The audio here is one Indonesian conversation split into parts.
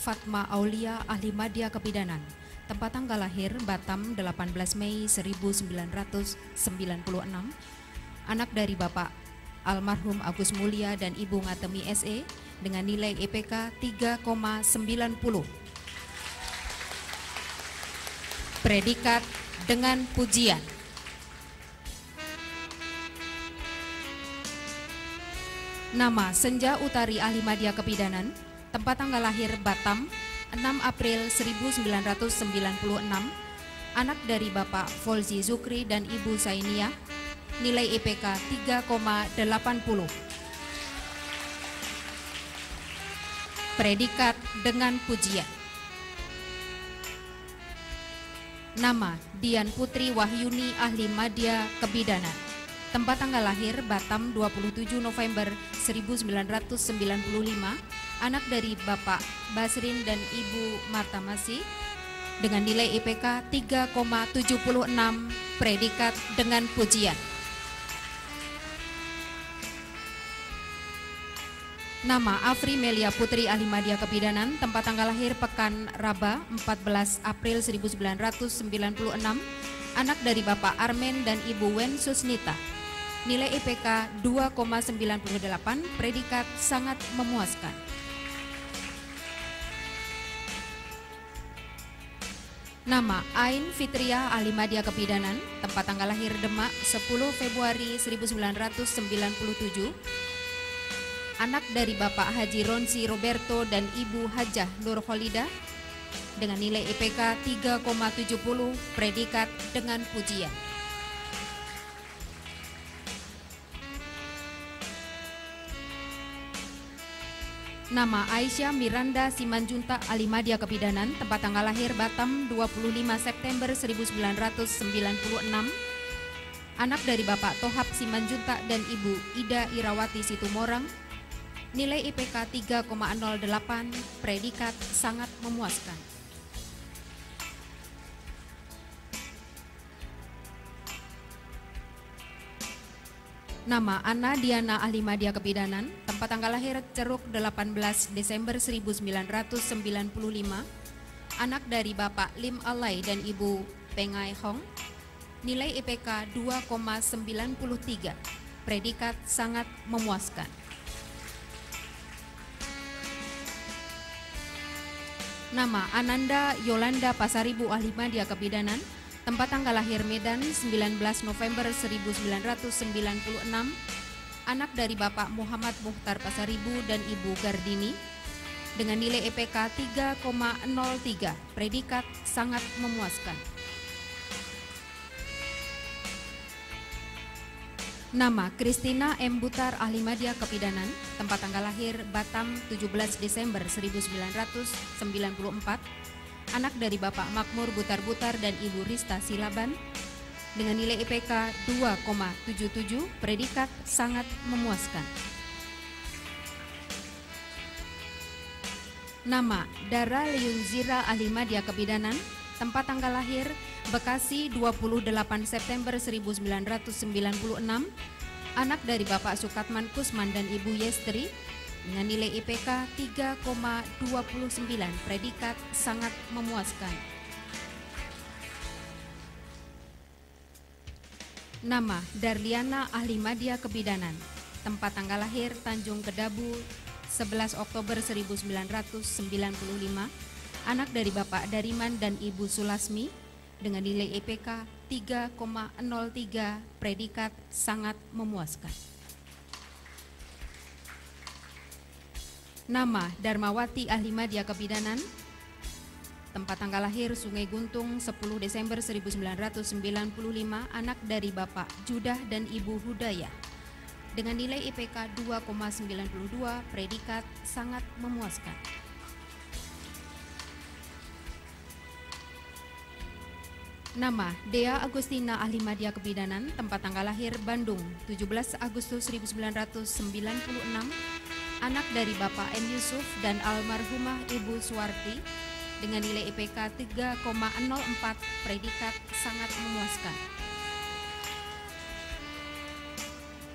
Fatma Aulia, ahli media kebidanan. Tempat tanggal lahir Batam 18 Mei 1996. Anak dari Bapak almarhum Agus Mulia dan Ibu Ngatemi SE dengan nilai IPK 3,90. Predikat dengan pujian. Nama Senja Utari, ahli media kebidanan. Tempat tanggal lahir Batam 6 April 1996. Anak dari Bapak Folzi Zukri dan Ibu Sainiah. Nilai IPK 3,80. Predikat dengan pujian. Nama Dian Putri Wahyuni, ahli media kebidanan. Tempat tanggal lahir Batam 27 November 1995. Anak dari Bapak Basrin dan Ibu Martamasi dengan nilai IPK 3,76. Predikat dengan pujian. Nama Afri Melia Putri, ahli media kebidanan. Tempat tanggal lahir Pekan Raba 14 April 1996. Anak dari Bapak Armen dan Ibu Wen Susnita. Nilai IPK 2,98. Predikat sangat memuaskan. Nama Ain Fitria, ahli media kebidanan. Tempat tanggal lahir Demak 10 Februari 1997. Anak dari Bapak Haji Ronsi Roberto dan Ibu Hajah Nur Kholidah dengan nilai IPK 3,70. Predikat dengan pujian. Nama Aisyah Miranda Simanjuntak, ahli media kebidanan. Tempat tanggal lahir Batam 25 September 1996. Anak dari Bapak Tohab Simanjuntak dan Ibu Ida Irawati Situmorang. Nilai IPK 3,08. Predikat sangat memuaskan. Nama Ana Diana, ahli media kebidanan. Tempat tanggal lahir Ceruk 18 Desember 1995. Anak dari Bapak Lim Alai dan Ibu Pengai Hong. Nilai IPK 2,93. Predikat sangat memuaskan. Nama Ananda Yolanda Pasaribu, ahli media kebidanan. Tempat tanggal lahir Medan 19 November 1996. Anak dari Bapak Muhammad Muhtar Pasaribu dan Ibu Gardini dengan nilai IPK 3,03. Predikat sangat memuaskan. Nama Kristina M. Butar, ahli media kebidanan. Tempat tanggal lahir Batam 17 Desember 1994. Anak dari Bapak Makmur Butar-Butar dan Ibu Rista Silaban dengan nilai IPK 2,77. Predikat sangat memuaskan. Nama Dara Liunzira, ahli media kebidanan. Tempat tanggal lahir Bekasi 28 September 1996. Anak dari Bapak Sukatman Kusman dan Ibu Yestri dengan nilai IPK 3,29. Predikat sangat memuaskan. Nama Darliana, ahli media kebidanan. Tempat tanggal lahir Tanjung Kedabu 11 Oktober 1995. Anak dari Bapak Dariman dan Ibu Sulasmi dengan nilai IPK 3,03. Predikat sangat memuaskan. Nama Darmawati, ahli media kebidanan. Tempat tanggal lahir Sungai Guntung 10 Desember 1995. Anak dari Bapak Judah dan Ibu Hudayah dengan nilai IPK 2,92. Predikat sangat memuaskan. Nama Dea Agustina, ahli media kebidanan. Tempat tanggal lahir Bandung 17 Agustus 1996. Anak dari Bapak M. Yusuf dan almarhumah Ibu Suwarti dengan nilai IPK 3,04. Predikat sangat memuaskan.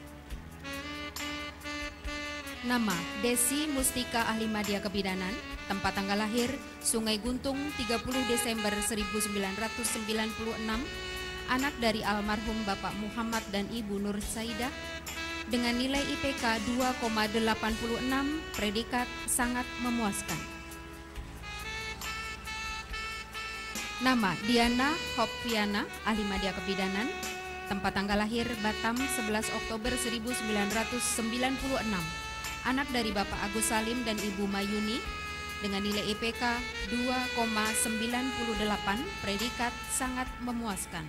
Nama Desi Mustika, ahli media kebidanan. tempat tanggal lahir Sungai Guntung 30 Desember 1996, anak dari almarhum Bapak Muhammad dan Ibu Nur Saidah, dengan nilai IPK 2,86, predikat sangat memuaskan. Nama Diana Hopviana, ahli media kebidanan, tempat tanggal lahir Batam 11 Oktober 1996, anak dari Bapak Agus Salim dan Ibu Mayuni, dengan nilai IPK 2,98, predikat sangat memuaskan.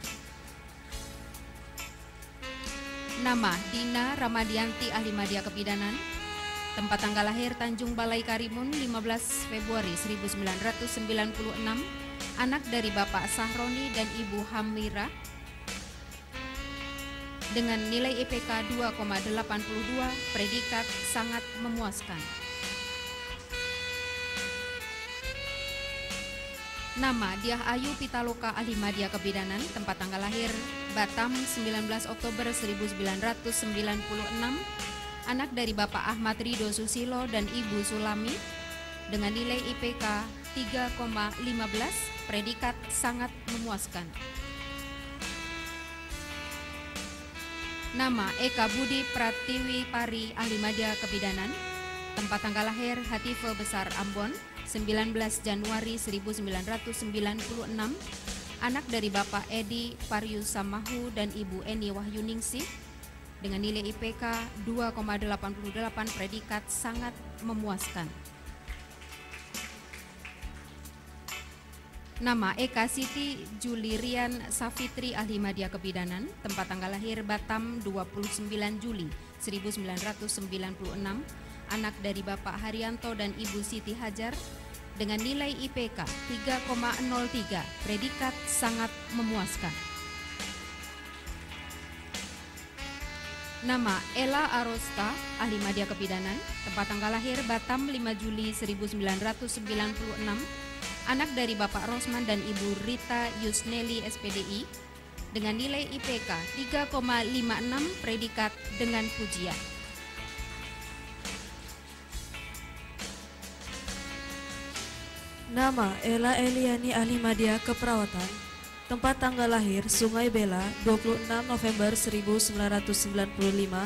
Nama Dina Ramadianti, ahli media kebidanan, tempat tanggal lahir Tanjung Balai Karimun 15 Februari 1996, anak dari Bapak Sahroni dan Ibu Hamira, dengan nilai IPK 2,82, predikat sangat memuaskan. Nama Diah Ayu Pitaloka, ahli media kebidanan, tempat tanggal lahir Batam 19 Oktober 1996, anak dari Bapak Ahmad Rido Susilo dan Ibu Sulami, dengan nilai IPK 3,15, predikat sangat memuaskan. Nama Eka Budi Pratiwi Pari, ahli media kebidanan, tempat tanggal lahir Hatife Besar Ambon 19 Januari 1996, anak dari Bapak Edi Pariusamahu dan Ibu Eni Wahyuningsih, dengan nilai IPK 2,88, predikat sangat memuaskan. Nama Eka Siti Julirian Safitri, ahli media kebidanan, tempat tanggal lahir Batam 29 Juli 1996, anak dari Bapak Haryanto dan Ibu Siti Hajar, dengan nilai IPK 3,03, predikat sangat memuaskan. Nama Ella Arosta, ahli media kebidanan, tempat tanggal lahir Batam 5 Juli 1996, anak dari Bapak Rosman dan Ibu Rita Yusneli SPDI, dengan nilai IPK 3,56, predikat dengan pujian. Nama Ella Eliani, ahli media keperawatan, tempat tanggal lahir Sungai Bela 26 November 1995,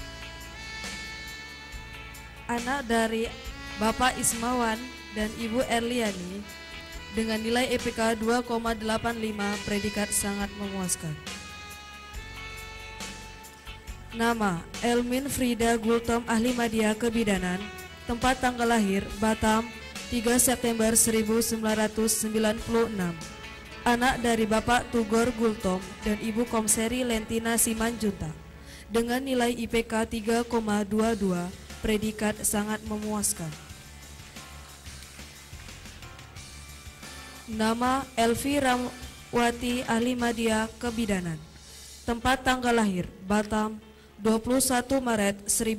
anak dari Bapak Ismawan dan Ibu Erliani, dengan nilai IPK 2,85, predikat sangat memuaskan. Nama Elmin Frida Gultom, ahli media kebidanan, tempat tanggal lahir Batam 3 September 1996, anak dari Bapak Tugor Gultom dan Ibu Komseri Lentina Simanjuntak, dengan nilai IPK 3,22, predikat sangat memuaskan. Nama Elvi Ramwati, ahli media kebidanan, tempat tanggal lahir Batam 21 Maret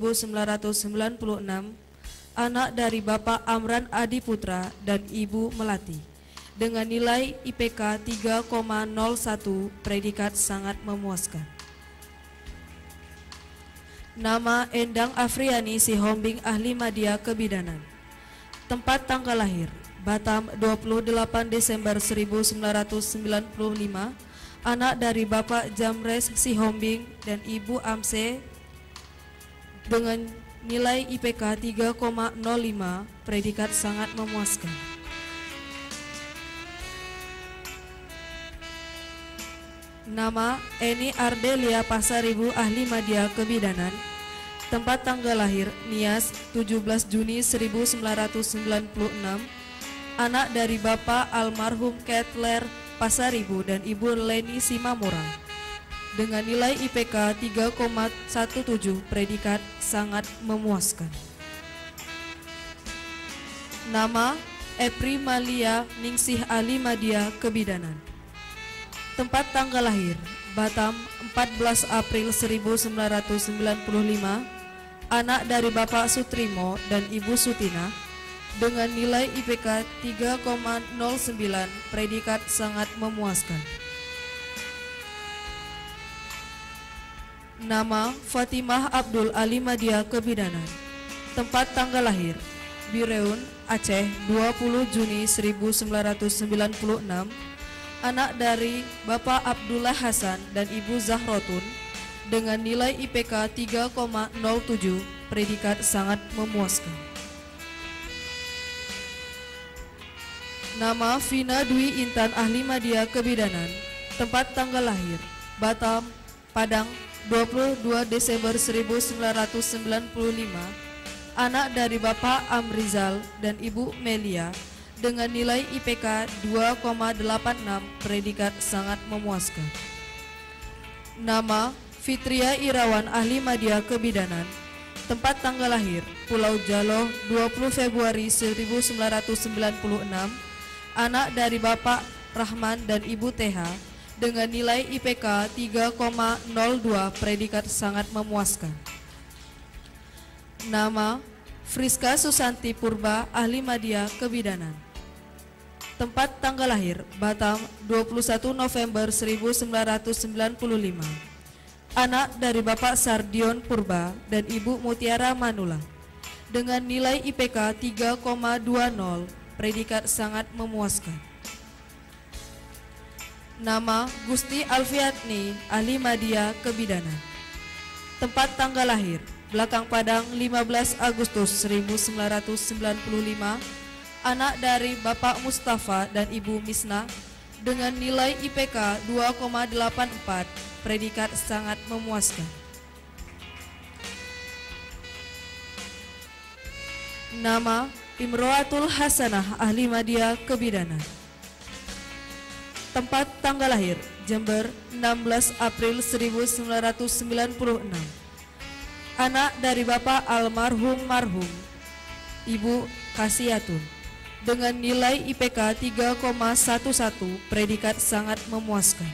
1996, anak dari Bapak Amran Adi Putra dan Ibu Melati, dengan nilai IPK 3,01, predikat sangat memuaskan. Nama Endang Afriani Sihombing, ahli media kebidanan, tempat tanggal lahir Batam 28 Desember 1995, anak dari Bapak Jamres Sihombing dan Ibu Amse, dengan nilai IPK 3,05, predikat sangat memuaskan. Nama Eni Ardelia Pasaribu, ahli media kebidanan, tempat tanggal lahir Nias 17 Juni 1996, anak dari Bapak almarhum Ketler Pasaribu dan Ibu Leni Simamora, dengan nilai IPK 3,17, predikat sangat memuaskan. Nama Epri Malia Ningsih, ahli media kebidanan, tempat tanggal lahir Batam 14 April 1995, anak dari Bapak Sutrimo dan Ibu Sutina, dengan nilai IPK 3,09, predikat sangat memuaskan. Nama Fatimah Abdul, ahli media kebidanan, tempat tanggal lahir Bireun, Aceh, 20 Juni 1996, anak dari Bapak Abdullah Hasan dan Ibu Zahrotun, dengan nilai IPK 3,07, predikat sangat memuaskan. Nama Vina Dwi Intan Ahli Madya Kebidanan, tempat tanggal lahir Batam, Padang, 22 Desember 1995, anak dari Bapak Amrizal dan Ibu Melia, dengan nilai IPK 2,86, predikat sangat memuaskan. Nama Fitria Irawan Ahli Madya Kebidanan, tempat tanggal lahir Pulau Jalo, 20 Februari 1996, anak dari Bapak Rahman dan Ibu Teha, dengan nilai IPK 3,02, predikat sangat memuaskan. Nama Friska Susanti Purba Ahli Madya Kebidanan, tempat tanggal lahir Batam, 21 November 1995, anak dari Bapak Sardion Purba dan Ibu Mutiara Manula, dengan nilai IPK 3,20, predikat sangat memuaskan. Nama Gusti Alfiatni Ahli Madya Kebidanan, tempat tanggal lahir Belakang Padang, 15 Agustus 1995, anak dari Bapak Mustafa dan Ibu Misna, dengan nilai IPK 2,84, predikat sangat memuaskan. Nama Imroatul Hasanah Ahli Madya Kebidanan, tempat tanggal lahir Jember, 16 April 1996, anak dari Bapak almarhum marhum Ibu Kasiatun, dengan nilai IPK 3,11, predikat sangat memuaskan.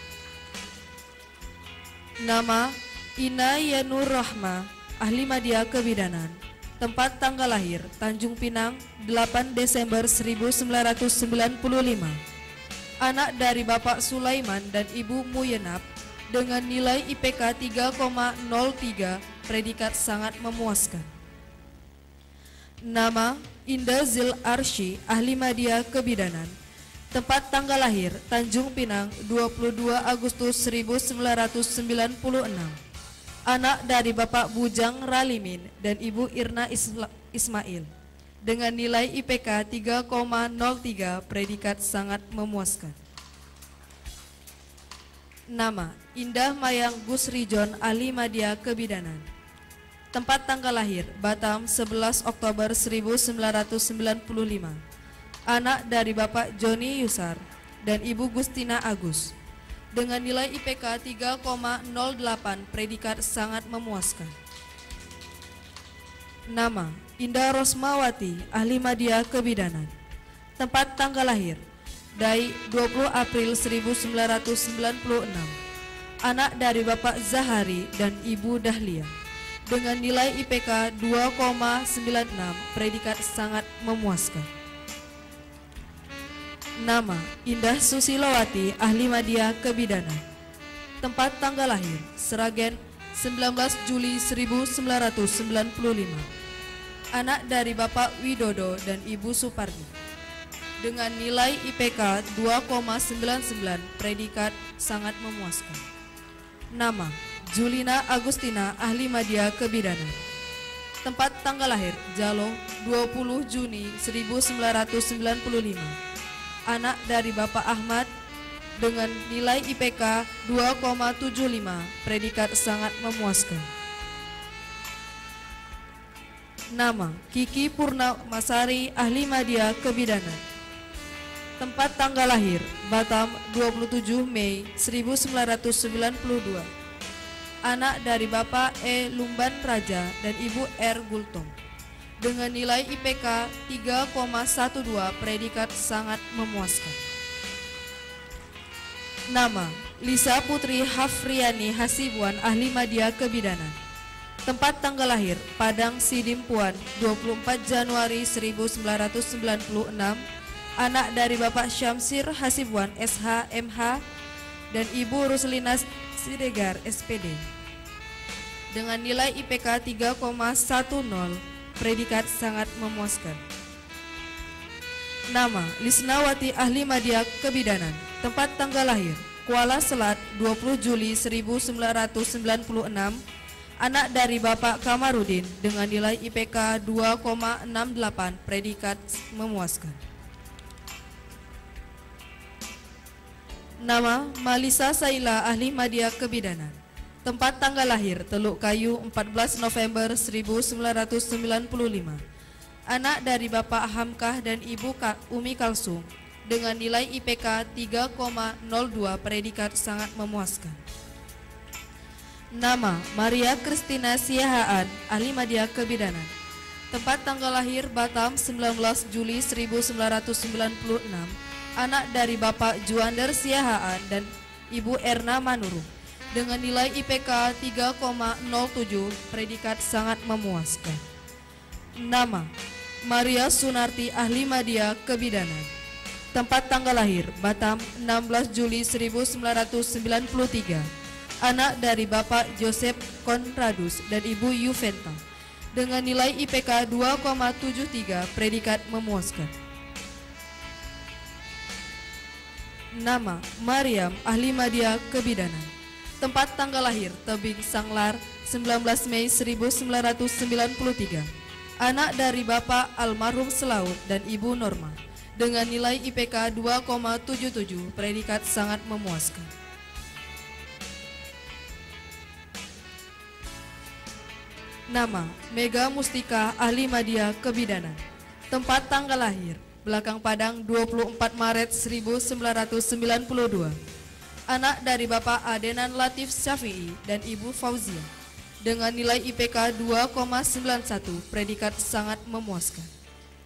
Nama Ina Yanur Rahma Ahli Madya Kebidanan, tempat tanggal lahir Tanjung Pinang, 8 Desember 1995, anak dari Bapak Sulaiman dan Ibu Muyenap, dengan nilai IPK 3,03, predikat sangat memuaskan. Nama Indah Zil Arsy Ahli Madya Kebidanan, tempat tanggal lahir Tanjung Pinang, 22 Agustus 1996, anak dari Bapak Bujang Ralimin dan Ibu Irna Ismail, dengan nilai IPK 3,03, predikat sangat memuaskan. Nama Indah Mayang Gusrijon Ahli Madya Kebidanan, tempat tanggal lahir Batam, 11 Oktober 1995, anak dari Bapak Joni Yusar dan Ibu Gustina Agus, dengan nilai IPK 3,08, predikat sangat memuaskan. Nama Indah Rosmawati Ahli Madya Kebidanan, tempat tanggal lahir Dai, 20 April 1996, anak dari Bapak Zahari dan Ibu Dahlia, dengan nilai IPK 2,96, predikat sangat memuaskan. Nama Indah Susilowati Ahli Madya Kebidanan, tempat tanggal lahir Sragen, 19 Juli 1995, anak dari Bapak Widodo dan Ibu Supardi, dengan nilai IPK 2,99, predikat sangat memuaskan. Nama Julina Agustina Ahli Madya Kebidanan, tempat tanggal lahir Jalo, 20 Juni 1995, anak dari Bapak Ahmad, dengan nilai IPK 2,75, predikat sangat memuaskan. Nama Kiki Purnamasari Ahli Madya Kebidanan, tempat tanggal lahir Batam, 27 Mei 1992, anak dari Bapak E. Lumban Raja dan Ibu R. Gultom, dengan nilai IPK 3,12, predikat sangat memuaskan. Nama Lisa Putri Hafriani Hasibuan Ahli Madya Kebidanan, tempat tanggal lahir Padang Sidimpuan, 24 Januari 1996, anak dari Bapak Syamsir Hasibuan SH MH dan Ibu Ruslina Siregar SPD, dengan nilai IPK 3,10, predikat sangat memuaskan. Nama Lisnawati Ahli Madya Kebidanan, tempat tanggal lahir Kuala Selat 20 Juli 1996, anak dari Bapak Kamarudin dengan nilai IPK 2,68, predikat memuaskan. Nama Malisa Saila Ahli Madya Kebidanan, tempat tanggal lahir Teluk Kayu 14 November 1995, anak dari Bapak Hamkah dan Ibu Umi Kalsum dengan nilai IPK 3,02, predikat sangat memuaskan. Nama Maria Kristina Siahaan Ahli Madya Kebidanan, tempat tanggal lahir Batam 19 Juli 1996, anak dari Bapak Juander Siahaan dan Ibu Erna Manurung dengan nilai IPK 3,07, predikat sangat memuaskan. Nama Maria Sunarti Ahli Madya Kebidanan, tempat tanggal lahir Batam 16 Juli 1993, anak dari Bapak Joseph Konradus dan Ibu Yuventa dengan nilai IPK 2,73, predikat memuaskan. Nama Mariam Ahli Madya Kebidanan, tempat tanggal lahir Tebing Sanglar 19 Mei 1993, anak dari Bapak Almarhum Selaut dan Ibu Norma dengan nilai IPK 2,77, predikat sangat memuaskan. Nama Mega Mustika Ahli Madya Kebidanan, tempat tanggal lahir Belakang Padang 24 Maret 1992, anak dari Bapak Adenan Latif Syafi'i dan Ibu Fauzia dengan nilai IPK 2,91, predikat sangat memuaskan.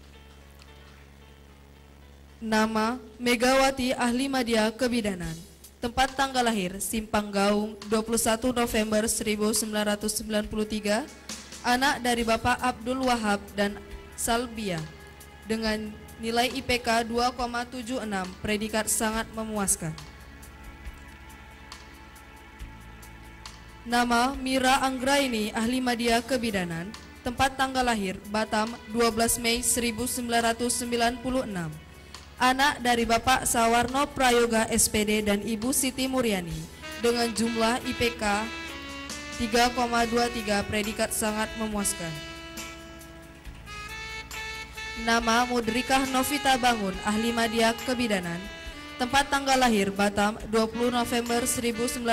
Nama Megawati Ahli Madya Kebidanan, tempat tanggal lahir Simpang Gaung 21 November 1993, anak dari Bapak Abdul Wahab dan Salbia dengan nilai IPK 2,76, predikat sangat memuaskan. Nama Mira Anggraini Ahli Madya Kebidanan, tempat tanggal lahir Batam 12 Mei 1996, anak dari Bapak Sawarno Prayoga SPD dan Ibu Siti Muryani dengan jumlah IPK 3,23, predikat sangat memuaskan. Nama Mudrikah Novita Bangun Ahli Madya Kebidanan, tempat tanggal lahir Batam 20 November 1996,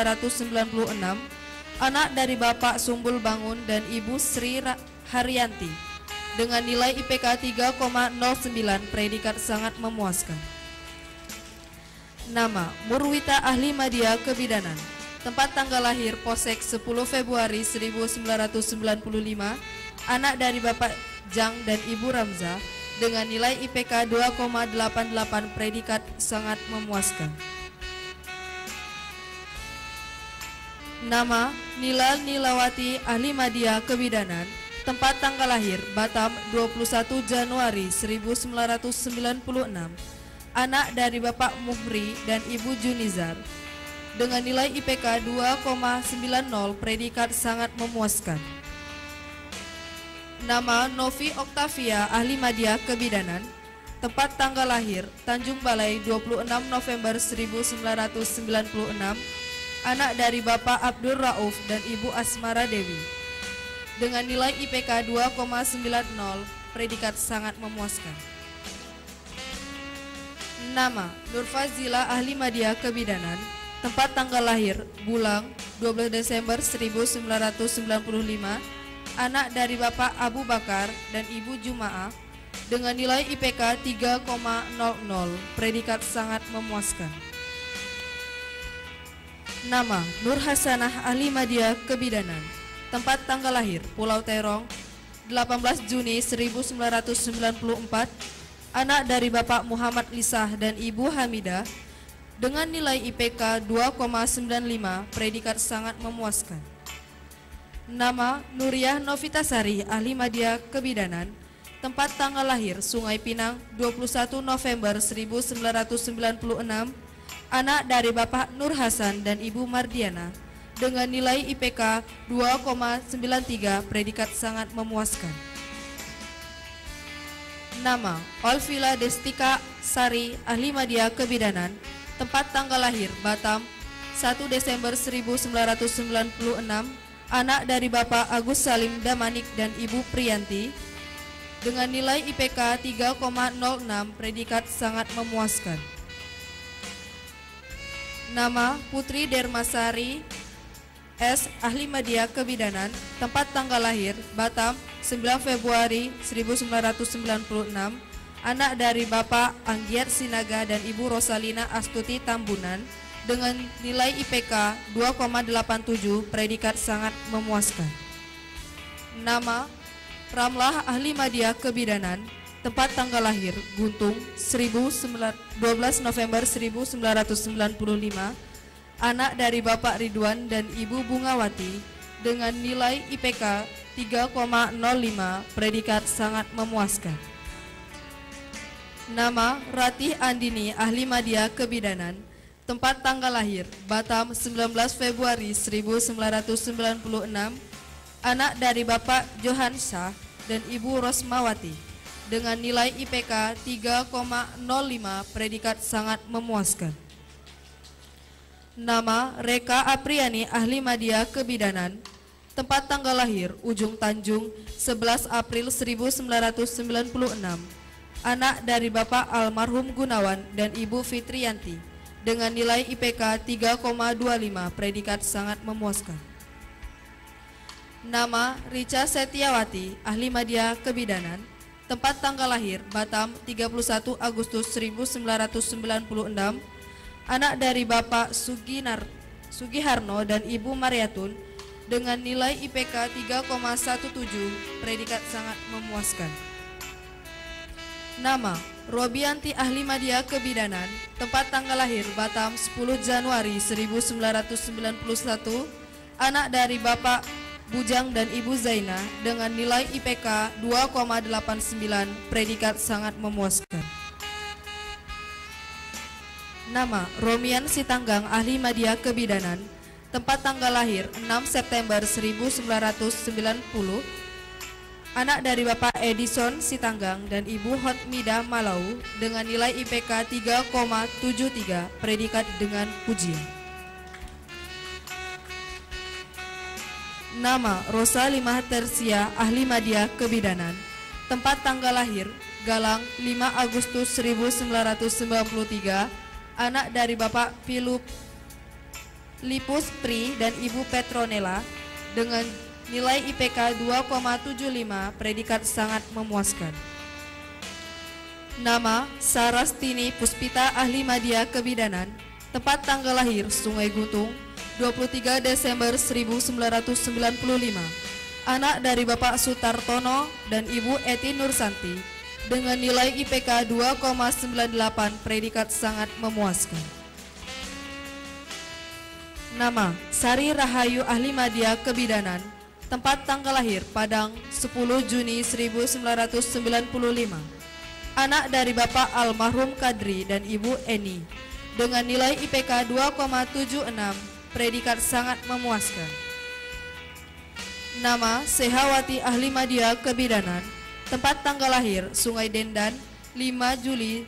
anak dari Bapak Sumbul Bangun dan Ibu Sri Haryanti dengan nilai IPK 3,09, predikat sangat memuaskan. Nama Murwita Ahli Madya Kebidanan, tempat tanggal lahir Posek 10 Februari 1995, anak dari Bapak Jang dan Ibu Ramza dengan nilai IPK 2,88, predikat sangat memuaskan. Nama Nilal Nilawati Ahli Madya Kebidanan, tempat tanggal lahir Batam 21 Januari 1996, anak dari Bapak Muhri dan Ibu Junizar dengan nilai IPK 2,90, predikat sangat memuaskan. Nama Novi Oktavia Ahli Madya Kebidanan, tempat tanggal lahir Tanjung Balai 26 November 1996, anak dari Bapak Abdul Rauf dan Ibu Asmara Dewi dengan nilai IPK 2,90, predikat sangat memuaskan. Nama Nurfazila Ahli Madya Kebidanan, tempat tanggal lahir Bulang 12 Desember 1995, anak dari Bapak Abu Bakar dan Ibu Jumaah dengan nilai IPK 3,00, predikat sangat memuaskan. Nama Nur Hasanah Ahli Madya Kebidanan, tempat tanggal lahir Pulau Terong 18 Juni 1994, anak dari Bapak Muhammad Lisah dan Ibu Hamidah dengan nilai IPK 2,95, predikat sangat memuaskan. Nama Nuriyah Novitasari Ahli Madya Kebidanan, tempat tanggal lahir Sungai Pinang 21 November 1996, anak dari Bapak Nur Hasan dan Ibu Mardiana dengan nilai IPK 2,93, predikat sangat memuaskan. Nama Olvila Destika Sari, ahli media kebidanan, tempat tanggal lahir Batam, 1 Desember 1996, anak dari Bapak Agus Salim Damanik dan Ibu Priyanti, dengan nilai IPK 3,06, predikat sangat memuaskan. Nama Putri Dermasari S, ahli media kebidanan, tempat tanggal lahir Batam, 9 Februari 1996, anak dari Bapak Anggiat Sinaga dan Ibu Rosalina Astuti Tambunan, dengan nilai IPK 2,87, predikat sangat memuaskan. Nama Ramlah, ahli media kebidanan, tempat tanggal lahir Guntung, 12 November 1995, anak dari Bapak Ridwan dan Ibu Bungawati, dengan nilai IPK 3,05, predikat sangat memuaskan. Nama Ratih Andini, ahli media kebidanan, tempat tanggal lahir Batam, 19 Februari 1996, anak dari Bapak Johan Syah dan Ibu Rosmawati, dengan nilai IPK 3,05, predikat sangat memuaskan. Nama Reka Apriani, ahli media kebidanan, tempat tanggal lahir Ujung Tanjung, 11 April 1996, anak dari Bapak almarhum Gunawan dan Ibu Fitriyanti, dengan nilai IPK 3,25, predikat sangat memuaskan. Nama Richa Setiawati, ahli media kebidanan, tempat tanggal lahir Batam, 31 Agustus 1996, anak dari Bapak Sugiharno dan Ibu Mariatun, dengan nilai IPK 3,17, predikat sangat memuaskan. Nama Robianti, ahli media kebidanan, tempat tanggal lahir Batam, 10 Januari 1991, anak dari Bapak Bujang dan Ibu Zaina, dengan nilai IPK 2,89, predikat sangat memuaskan. Nama Romian Sitanggang, ahli media kebidanan, tempat tanggal lahir 6 September 1990, anak dari Bapak Edison Sitanggang dan Ibu Hotmida Malau, dengan nilai IPK 3,73, predikat dengan pujian. Nama Rosa Limah Tersia, ahli media kebidanan, tempat tanggal lahir Galang, 5 Agustus 1993, anak dari Bapak Lipus Pri dan Ibu Petronella, dengan nilai IPK 2,75, predikat sangat memuaskan. Nama Sarastini Puspita, ahli media kebidanan, tempat tanggal lahir Sungai Guntung, 23 Desember 1995, anak dari Bapak Sutartono dan Ibu Eti Nursanti, dengan nilai IPK 2,98, predikat sangat memuaskan. Nama Sari Rahayu, ahli media kebidanan, tempat tanggal lahir Padang, 10 Juni 1995, anak dari Bapak almarhum Kadri dan Ibu Eni, dengan nilai IPK 2,76, predikat sangat memuaskan. Nama Sehawati, ahli media kebidanan, tempat tanggal lahir Sungai Dendan, 5 Juli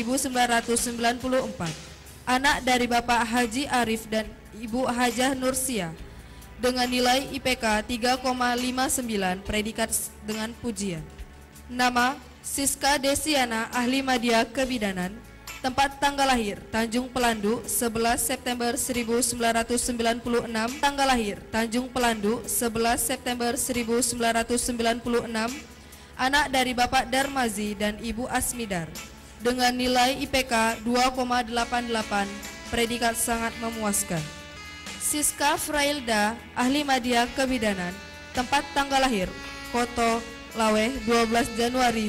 1994, anak dari Bapak Haji Arif dan Ibu Hajah Nursia, dengan nilai IPK 3,59, predikat dengan pujian. Nama Siska Desiana, ahli media kebidanan, tempat tanggal lahir Tanjung Pelandu, 11 September 1996, tanggal lahir Tanjung Pelandu, 11 September 1996, anak dari Bapak Darmazi dan Ibu Asmidar, dengan nilai IPK 2,88, predikat sangat memuaskan. Siska Frailda, ahli media kebidanan, tempat tanggal lahir Koto Laweh, 12 Januari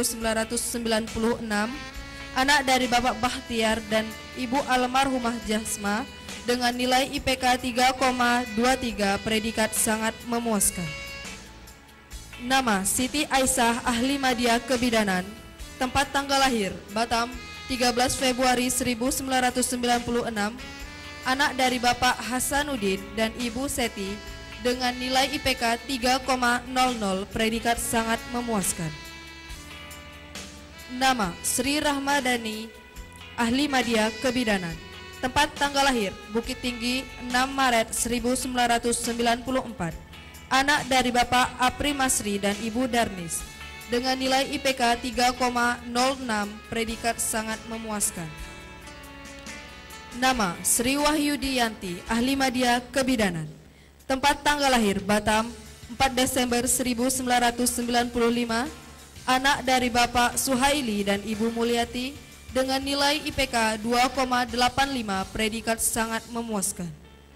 1996, anak dari Bapak Bahtiar dan Ibu almarhumah Jasma, dengan nilai IPK 3,23, predikat sangat memuaskan. Nama Siti Aisyah, ahli media kebidanan, tempat tanggal lahir Batam, 13 Februari 1996, anak dari Bapak Hasanuddin dan Ibu Seti, dengan nilai IPK 3,00, predikat sangat memuaskan. Nama Sri Rahmadani, ahli media kebidanan. Tempat tanggal lahir Bukit Tinggi 6 Maret 1994. Anak dari Bapak Apri Masri dan Ibu Darnis. Dengan nilai IPK 3,06, predikat sangat memuaskan. Nama Sri Wahyudi Yanti, ahli media kebidanan. Tempat tanggal lahir Batam 4 Desember 1995. Anak dari Bapak Suhaili dan Ibu Mulyati. Dengan nilai IPK 2,85, predikat sangat memuaskan.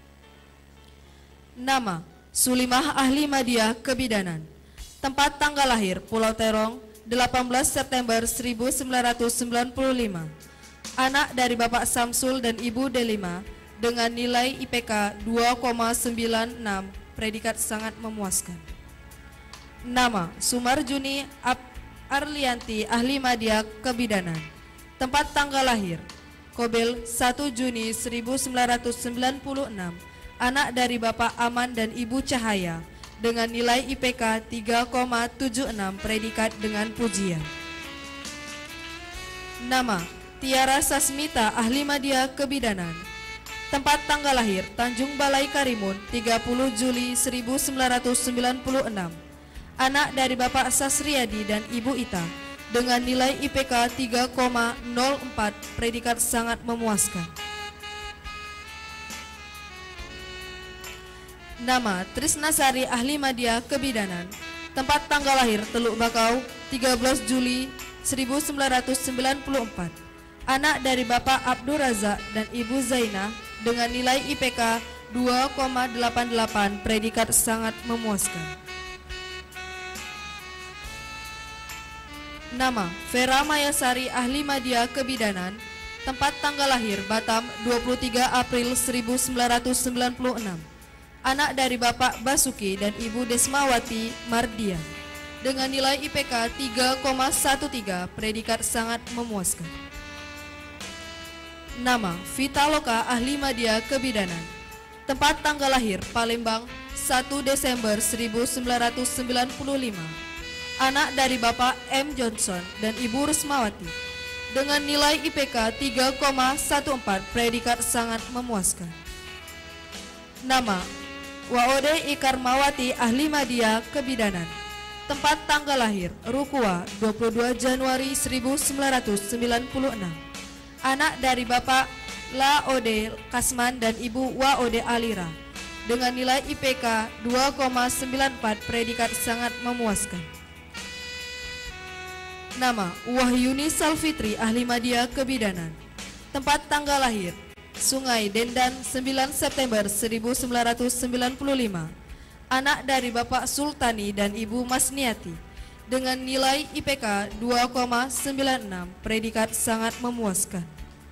Nama Sulimah, ahli media kebidanan. Tempat tanggal lahir Pulau Terong 18 September 1995. Anak dari Bapak Samsul dan Ibu Delima dengan nilai IPK 2,96, predikat sangat memuaskan. Nama Sumarjuni Arlianti, ahli media kebidanan. Tempat tanggal lahir Kobel 1 Juni 1996. Anak dari Bapak Aman dan Ibu Cahaya dengan nilai IPK 3,76, predikat dengan pujian. Nama Tiara Sasmita, ahli media kebidanan. Tempat tanggal lahir Tanjung Balai Karimun 30 Juli 1996. Anak dari Bapak Sasriyadi dan Ibu Ita dengan nilai IPK 3,04, predikat sangat memuaskan. Nama Trisnasari, ahli media kebidanan. Tempat tanggal lahir Teluk Bakau 13 Juli 1994. Anak dari Bapak Abdul Razak dan Ibu Zainah dengan nilai IPK 2,88, predikat sangat memuaskan. Nama Vera Mayasari, ahli media kebidanan. Tempat tanggal lahir Batam 23 April 1996. Anak dari Bapak Basuki dan Ibu Desmawati Mardian dengan nilai IPK 3,13, predikat sangat memuaskan. Nama Vitaloka, ahli media kebidanan. Tempat tanggal lahir Palembang 1 Desember 1995. Anak dari Bapak M. Johnson dan Ibu Rusmawati dengan nilai IPK 3,14, predikat sangat memuaskan. Nama Waode Ikarmawati, ahli media kebidanan. Tempat tanggal lahir Rukua 22 Januari 1996. Anak dari Bapak Laode Kasman dan Ibu Waode Alira dengan nilai IPK 2,94, predikat sangat memuaskan. Nama Wahyuni Salfitri, ahli media kebidanan. Tempat tanggal lahir Sungai Dendan 9 September 1995. Anak dari Bapak Sultani dan Ibu Masniati dengan nilai IPK 2,96, predikat sangat memuaskan.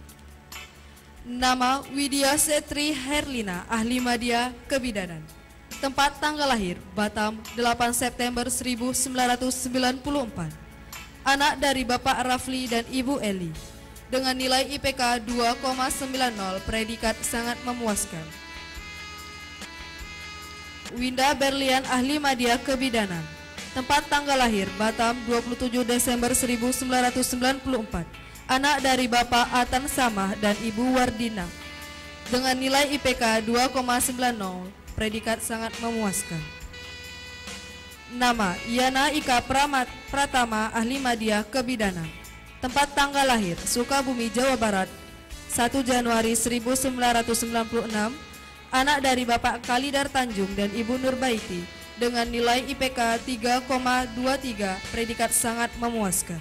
Nama Widya Setri Herlina, ahli media kebidanan. Tempat tanggal lahir Batam 8 September 1994. Anak dari Bapak Rafli dan Ibu Eli dengan nilai IPK 2,90, predikat sangat memuaskan. Winda Berlian, ahli media kebidanan. Tempat tanggal lahir Batam 27 Desember 1994. Anak dari Bapak Atan Samah dan Ibu Wardina dengan nilai IPK 2,90, predikat sangat memuaskan. Nama Yana Ika Pratama, ahli media kebidanan. Tempat tanggal lahir Sukabumi, Jawa Barat 1 Januari 1996. Anak dari Bapak Kalidar Tanjung dan Ibu Nurbaiti dengan nilai IPK 3,23, predikat sangat memuaskan.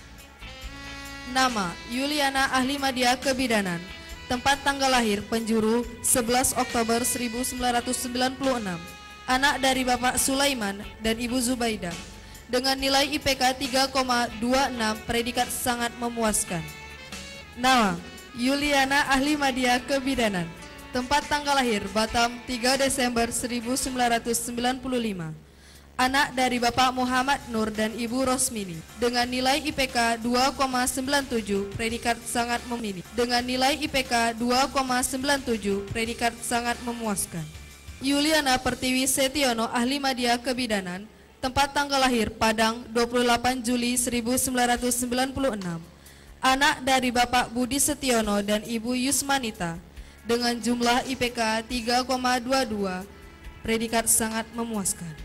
Nama Yuliana, ahli media kebidanan. Tempat tanggal lahir Penjuru 11 Oktober 1996. Anak dari Bapak Sulaiman dan Ibu Zubaidah dengan nilai IPK 3,26, predikat sangat memuaskan. Nama Yuliana, ahli media kebidanan. Tempat tanggal lahir Batam 3 Desember 1995. Anak dari Bapak Muhammad Nur dan Ibu Rosmini dengan nilai IPK 2,97, predikat sangat memini. Dengan nilai IPK 2,97, predikat sangat memuaskan. Yuliana Pertiwi Setiono, ahli media kebidanan. tempat tanggal lahir Padang 28 Juli 1996. Anak dari Bapak Budi Setiono dan Ibu Yusmanita dengan jumlah IPK 3,22, predikat sangat memuaskan.